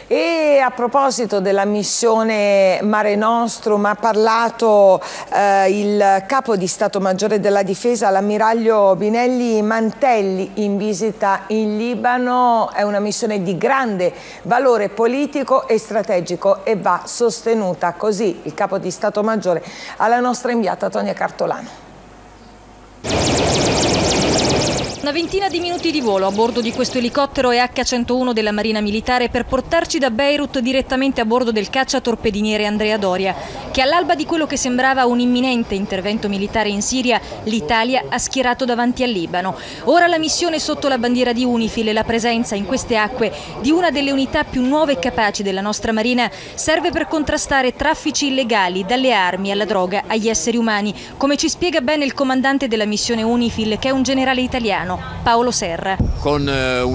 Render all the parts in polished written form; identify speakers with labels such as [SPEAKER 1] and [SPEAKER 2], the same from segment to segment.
[SPEAKER 1] E a proposito della missione Mare Nostrum, ha parlato il capo di Stato Maggiore della Difesa, l'ammiraglio Binelli Mantelli, in visita in Libano. È una missione di grande valore politico e strategico e va sostenuta, così il capo di Stato Maggiore, alla nostra inviata Tonia Cartolano.
[SPEAKER 2] Una ventina di minuti di volo a bordo di questo elicottero EH-101 della Marina Militare per portarci da Beirut direttamente a bordo del cacciatorpediniere Andrea Doria, che all'alba di quello che sembrava un imminente intervento militare in Siria, l'Italia ha schierato davanti al Libano. Ora la missione sotto la bandiera di UNIFIL e la presenza in queste acque di una delle unità più nuove e capaci della nostra Marina serve per contrastare traffici illegali, dalle armi alla droga agli esseri umani, come ci spiega bene il comandante della missione UNIFIL, che è un generale italiano, Paolo Serra.
[SPEAKER 3] Con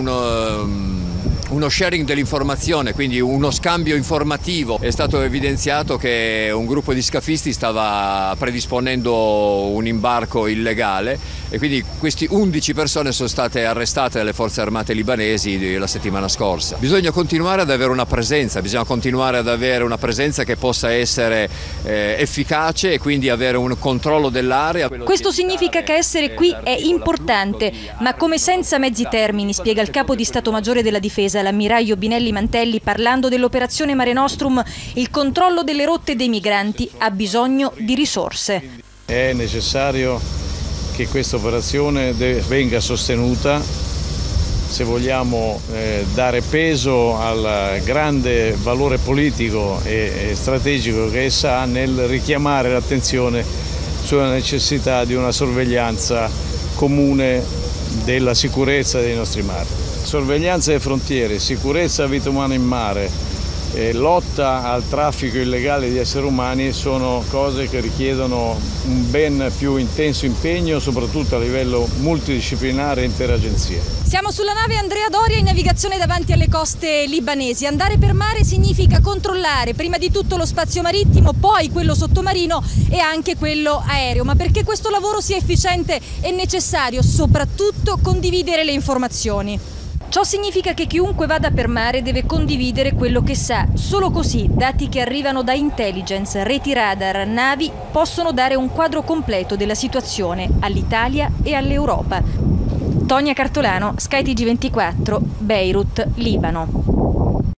[SPEAKER 3] uno sharing dell'informazione, quindi uno scambio informativo, è stato evidenziato che un gruppo di scafisti stava predisponendo un imbarco illegale e quindi queste 11 persone sono state arrestate dalle forze armate libanesi la settimana scorsa. Bisogna continuare ad avere una presenza, che possa essere efficace e quindi avere un controllo dell'area.
[SPEAKER 2] Questo significa che essere qui è importante, ma come senza mezzi termini, spiega il capo di Stato Maggiore della Difesa, l'ammiraglio Binelli Mantelli, parlando dell'operazione Mare Nostrum. Il controllo delle rotte dei migranti ha bisogno di risorse.
[SPEAKER 4] È necessario che questa operazione venga sostenuta se vogliamo dare peso al grande valore politico e strategico che essa ha nel richiamare l'attenzione sulla necessità di una sorveglianza comune della sicurezza dei nostri mari. Sorveglianza delle frontiere, sicurezza della vita umana in mare, lotta al traffico illegale di esseri umani sono cose che richiedono un ben più intenso impegno, soprattutto a livello multidisciplinare e interagenzie.
[SPEAKER 2] Siamo sulla nave Andrea Doria in navigazione davanti alle coste libanesi. Andare per mare significa controllare prima di tutto lo spazio marittimo, poi quello sottomarino e anche quello aereo. Ma perché questo lavoro sia efficiente è necessario soprattutto condividere le informazioni. Ciò significa che chiunque vada per mare deve condividere quello che sa. Solo così dati che arrivano da intelligence, reti radar, navi possono dare un quadro completo della situazione all'Italia e all'Europa. Tonia Cartolano, Sky TG24, Beirut, Libano.